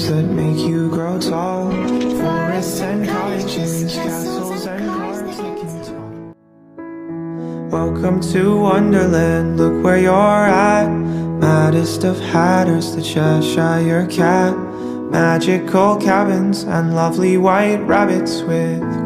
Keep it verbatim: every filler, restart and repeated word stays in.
dreams that make you grow tall. Forests and cottages, castles and cars that can talk. Welcome to Wonderland, look where you're at. Maddest of hatters, the Cheshire Cat. Magical cabins and lovely white rabbits with